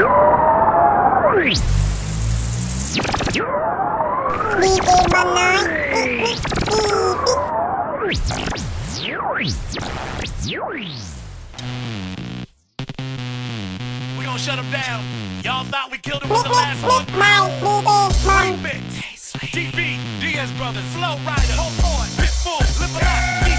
บอลน้อย We gonna shut him down. Y'all thought we killed him with the last one? ไม่ดีเดบอล Remix. DB, Diaz Brothers, Flow Rider, Whole Point, Pitbull, Live a Lot.